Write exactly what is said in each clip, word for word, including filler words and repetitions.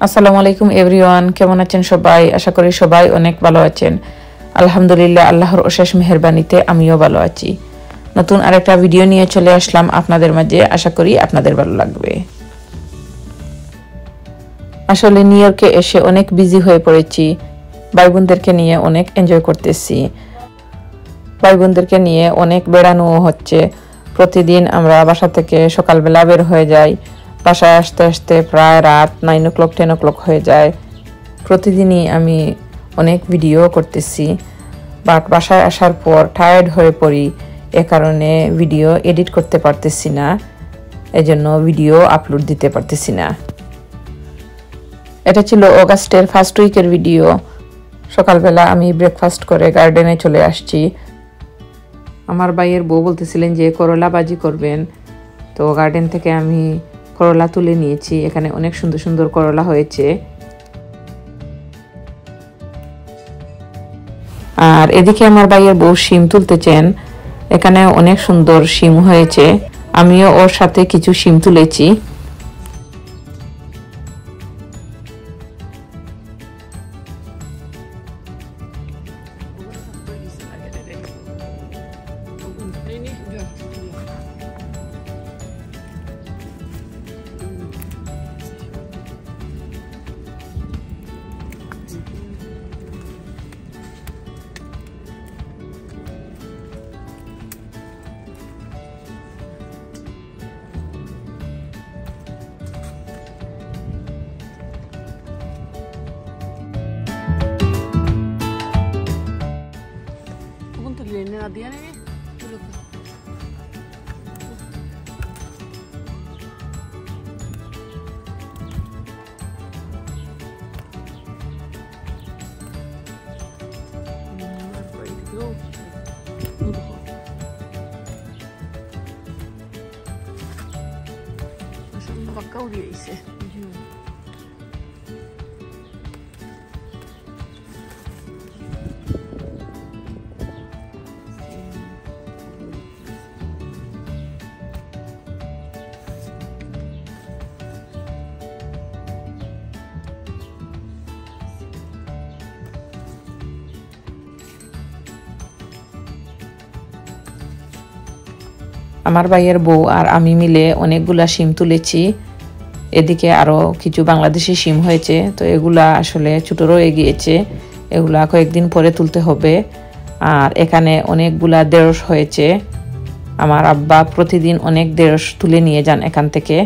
আসসালামু আলাইকুম এভরিওয়ান, কেমন আছেন সবাই? আশা করি সবাই অনেক ভালো আছেন। আলহামদুলিল্লাহ, আল্লাহর অশেষ মেহেরবানিতে আমিও ভালো আছি। নতুন আরেকটা ভিডিও নিয়ে চলে আসলাম আপনাদের মাঝে। আশা করি আপনাদের ভালো লাগবে। আসলে নিউ ইয়র্কে এসে অনেক বিজি হয়ে পড়েছি। ভাই বোনদেরকে নিয়ে অনেক এনজয় করতেছি। ভাই বোনদেরকে নিয়ে অনেক বেড়ানো হচ্ছে। প্রতিদিন আমরা বাসা থেকে সকালবেলা বের হয়ে যাই। বাসায় আসতে আসতে প্রায় রাত nine o'clock ten o'clock হয়ে যায়। প্রতিদিনই আমি অনেক ভিডিও করতেছি, বাট বাসায় আসার পর টায়ার্ড হয়ে পড়ি। এ কারণে ভিডিও এডিট করতে পারতেছি না, এজন্য ভিডিও আপলোড দিতে পারতেছি না। এটা ছিল অগাস্টের ফার্স্ট উইকের ভিডিও। সকালবেলা আমি ব্রেকফাস্ট করে গার্ডেনে চলে আসছি। আমার ভাইয়ের বউ বলতেছিলেন যে করলা ভাজি করবেন, তো গার্ডেন থেকে আমি করলা তুলে নিয়েছি। এখানে অনেক সুন্দর সুন্দর করলা হয়েছে। আর এদিকে আমার ভাইয়ের বউ শিম তুলতেছেন। এখানে অনেক সুন্দর শিম হয়েছে। আমিও ওর সাথে কিছু শিম তুলেছি। Bakal dia isi. আমার ভাইয়ের বউ আর আমি মিলে অনেকগুলা শিম তুলেছি। এদিকে আরো কিছু বাংলাদেশি শিম হয়েছে, তো এগুলা আসলে ছোট রয়ে গিয়েছে। এগুলা কয়েকদিন পরে তুলতে হবে। আর এখানে অনেকগুলা দেড়শ হয়েছে। আমার আব্বা প্রতিদিন অনেক দেড়শ তুলে নিয়ে যান এখান থেকে।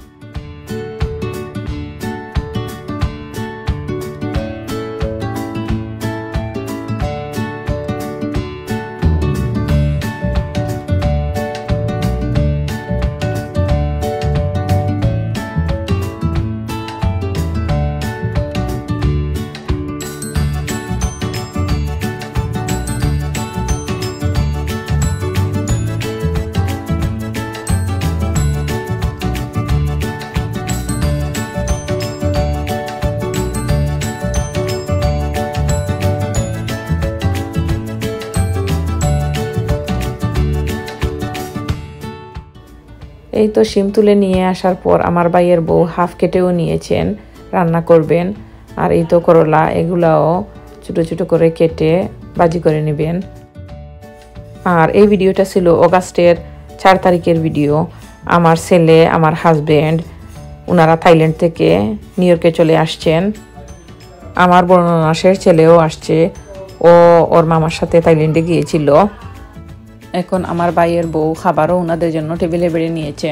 এই তো শিম তুলে নিয়ে আসার পর আমার ভাইয়ের বউ হাফ কেটেও নিয়েছেন, রান্না করবেন। আর এই তো করলা, এগুলাও ছোট ছোট করে কেটে ভাজি করে নেবেন। আর এই ভিডিওটা ছিল অগাস্টের চার তারিখের ভিডিও। আমার ছেলে, আমার হাজব্যান্ড, ওনারা থাইল্যান্ড থেকে নিউ ইয়র্কে চলে আসছেন। আমার বড় ননাসের ছেলেও আসছে, ও ওর মামার সাথে থাইল্যান্ডে গিয়েছিল। এখন আমার ভাইয়ের বউ খাবারও ওনাদের জন্য টেবিলে বেড়ে নিয়েছেন।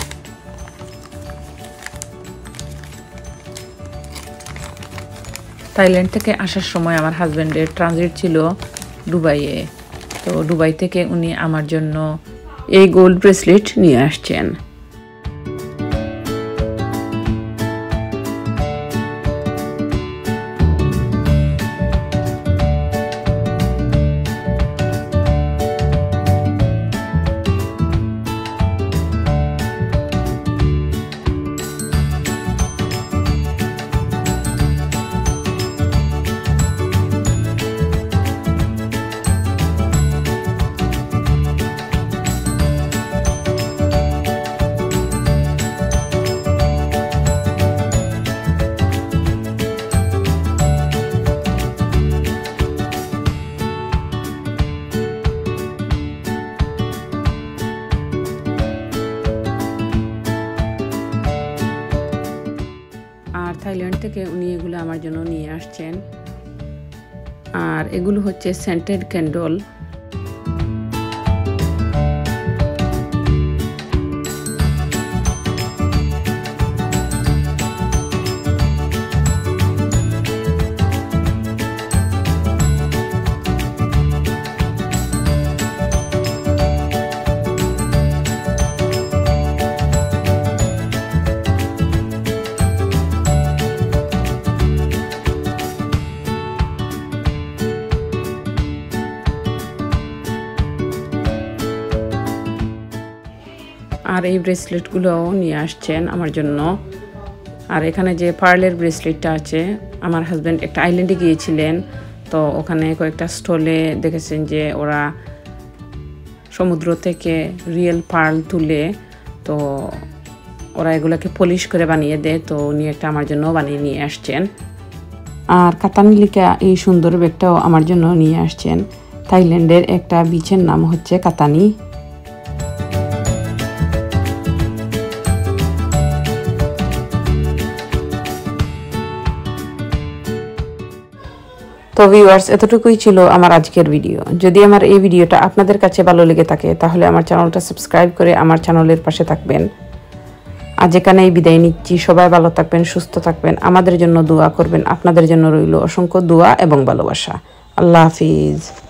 থাইল্যান্ড থেকে আসার সময় আমার হাজব্যান্ডের ট্রানজিট ছিল দুবাইয়ে, তো দুবাই থেকে উনি আমার জন্য এই গোল্ড ব্রেসলেট নিয়ে আসছেন। আমার জন্য নিয়ে আসছেন। আর এগুলো হচ্ছে সেন্টেড ক্যান্ডল। আর এই ব্রেসলেটগুলোও নিয়ে আসছেন আমার জন্য। আর এখানে যে পার্লের ব্রেসলেটটা আছে, আমার হাজব্যান্ড একটা আইল্যান্ডে গিয়েছিলেন, তো ওখানে কয়েকটা স্টলে দেখেছেন যে ওরা সমুদ্র থেকে রিয়েল পার্ল তুলে, তো ওরা এগুলোকে পলিশ করে বানিয়ে দেয়, তো উনি একটা আমার জন্য বানিয়ে নিয়ে আসছেন। আর কাতানিলিকা এই সুন্দর ব্যাগটাও আমার জন্য নিয়ে আসছেন। থাইল্যান্ডের একটা বিচের নাম হচ্ছে কাতানি। তো ভিউয়ার্স, এতটুকুই ছিল আমার আজকের ভিডিও। যদি আমার এই ভিডিওটা আপনাদের কাছে ভালো লেগে থাকে তাহলে আমার চ্যানেলটা সাবস্ক্রাইব করে আমার চ্যানেলের পাশে থাকবেন। আজ এখানেই বিদায় নিচ্ছি। সবাই ভালো থাকবেন, সুস্থ থাকবেন, আমাদের জন্য দোয়া করবেন। আপনাদের জন্য রইল অসংখ্য দোয়া এবং ভালোবাসা। আল্লাহ হাফিজ।